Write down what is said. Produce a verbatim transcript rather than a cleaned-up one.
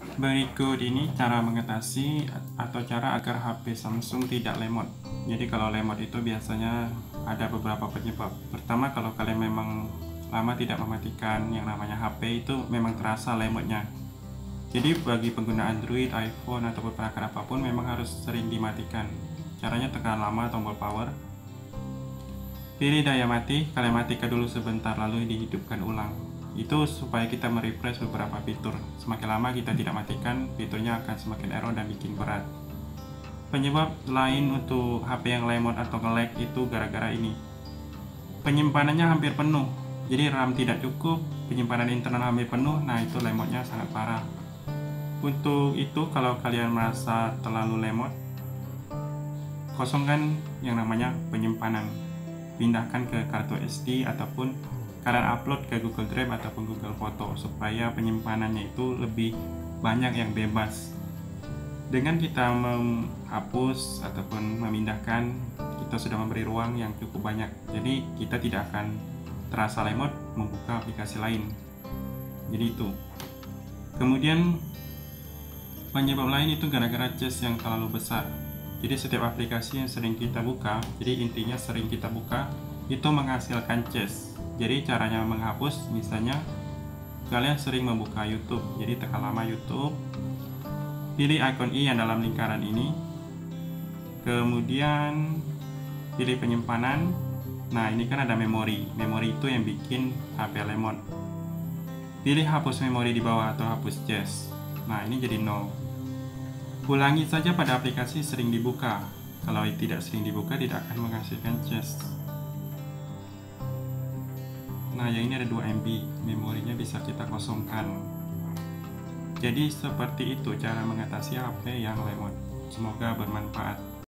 Berikut ini cara mengatasi atau cara agar H P Samsung tidak lemot. Jadi kalau lemot itu biasanya ada beberapa penyebab. Pertama, kalau kalian memang lama tidak mematikan yang namanya H P, itu memang terasa lemotnya. Jadi bagi pengguna Android, iPhone ataupun perangkat apapun memang harus sering dimatikan. Caranya tekan lama tombol power, pilih daya mati, kalian matikan dulu sebentar lalu dihidupkan ulang. Itu supaya kita merefresh beberapa fitur. Semakin lama kita tidak matikan, fiturnya akan semakin error dan bikin berat. Penyebab lain untuk H P yang lemot atau nge-lag itu gara-gara ini. Penyimpanannya hampir penuh, jadi RAM tidak cukup, penyimpanan internal hampir penuh, nah itu lemotnya sangat parah. Untuk itu kalau kalian merasa terlalu lemot, kosongkan yang namanya penyimpanan. Pindahkan ke kartu S D ataupun kalian upload ke Google Drive ataupun Google Foto supaya penyimpanannya itu lebih banyak yang bebas. Dengan kita menghapus ataupun memindahkan, kita sudah memberi ruang yang cukup banyak. Jadi kita tidak akan terasa lemot membuka aplikasi lain. Jadi itu. Kemudian penyebab lain itu gara-gara cache yang terlalu besar. Jadi setiap aplikasi yang sering kita buka, jadi intinya sering kita buka, itu menghasilkan cache. Jadi caranya menghapus, misalnya kalian sering membuka YouTube, jadi tekan lama YouTube, pilih icon i yang dalam lingkaran ini, kemudian pilih penyimpanan. Nah ini kan ada memori, memori itu yang bikin H P lemot. Pilih hapus memori di bawah atau hapus cache. Nah ini jadi nol. Ulangi saja pada aplikasi sering dibuka. Kalau tidak sering dibuka tidak akan menghasilkan cache. Nah yang ini ada dua M B, memorinya bisa kita kosongkan. Jadi seperti itu cara mengatasi H P yang lemot. Semoga bermanfaat.